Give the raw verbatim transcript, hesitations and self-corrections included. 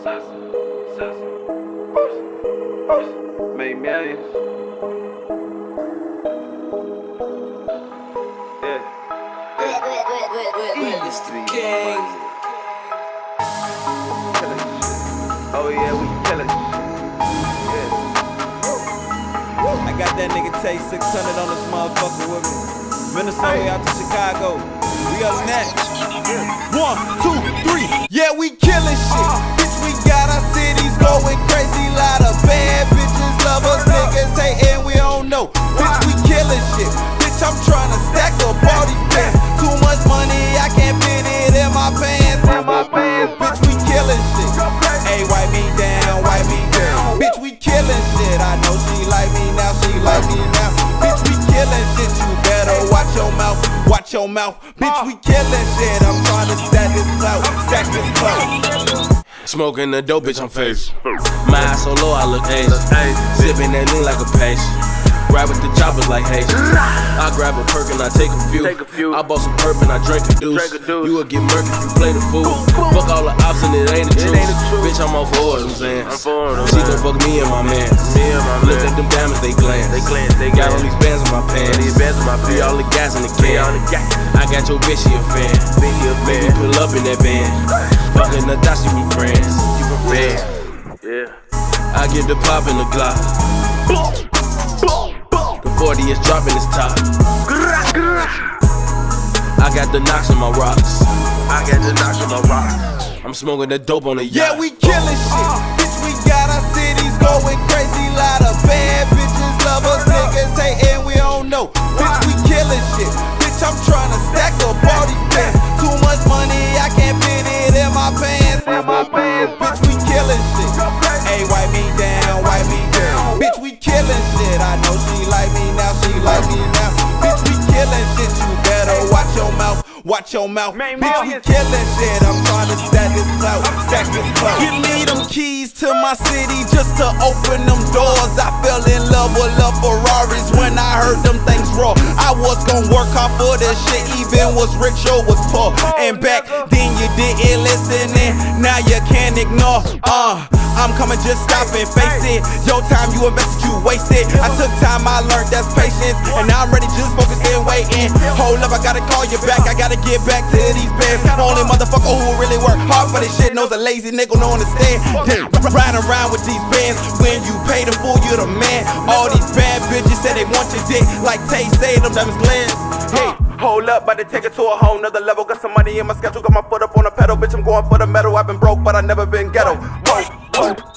Made millions. Yeah. It's the king. Oh yeah, we killin' shit. Yeah. I got that nigga Tay six hundred on this motherfucker with me. Minnesota out to Chicago. We up next. One, two, three. Yeah, we killin' shit. Bitch, we got our cities going crazy. Lot of bad bitches, love us, niggas hatin', we don't know. Bitch, we killin' shit. Bitch, I'm tryna stack up all these bands. Too much money, I can't fit it in my pants. In my pants. Bitch, we killin' shit. Hey, wipe me down, wipe me down. Bitch, we killin' shit. I know she like me now, she like me now. Bitch, we killin' shit. You better watch your mouth, watch your mouth. Bitch, we killin' shit. I'm tryna stack this clout, stack this clout. Smoking the dope, bitch, I'm faced. My eyes so low, I look Asian. Sipping that lean like a patient. Grabbing the choppers like Haitian. I grab a perk and I take a few. I bought some perp and I drink a deuce. You will get murky if you play the fool. Fuck all the ops and it ain't the truth. Bitch, I'm all for it, I'm saying. She gon' fuck me and my man. Look at them diamonds, they glance. They got all these bands on my pants. Free all the gas in the can. I got your bitch, she a fan. Make me pull up in that van. Fucking the dots, you be friends. Yeah. I get the pop in the Glock. The forty is dropping its top. I got the knocks on my rocks. I got the knocks on my rocks. I'm smoking the dope on the yacht. Yeah, we killin' shit. Bitch, we got our cities going crazy. Lot of bad bitches, love us, niggas hatin', we don't know. Bitch, we killin' shit. Bitch, I'm tryna stack up all these bands. Too much money, I can't fit it in my pants. In my pants. Bitch, we killin' shit. Hey, wipe me down, wipe me down. Bitch, we killin' shit. I know she like me now, she like me now. Bitch, we killin' shit. You better watch your mouth, watch your mouth. Bitch, we killin' shit. I'm tryna stack this clout, stack this clout. Give me them keys to my city just to open them doors. I fell in love with love Ferraris when I heard them things roar. I was gon' work hard for this shit, even was rich or was poor. And back then you didn't listen and now you can't ignore. Uh, I'm coming, just stop and face it. Your time you invested, you wasted. I took time, I learned that's patience. And now I'm ready, just focusing, waiting. Hold up, I gotta call you back. I gotta get back to these bands. Only motherfucker who really work hard for this shit knows a lazy nigga don't understand. Damn, riding around with these bands. When you pay them for, you the man. All these bad bitches say they want your dick. Like Tay say, them diamonds glance. Hey, hold up, about to take it to a whole nother level. Got some money in my schedule, got my foot up on the pedal. Bitch, I'm going for the metal. I've been broke, but I never been ghetto. Whoa, whoa.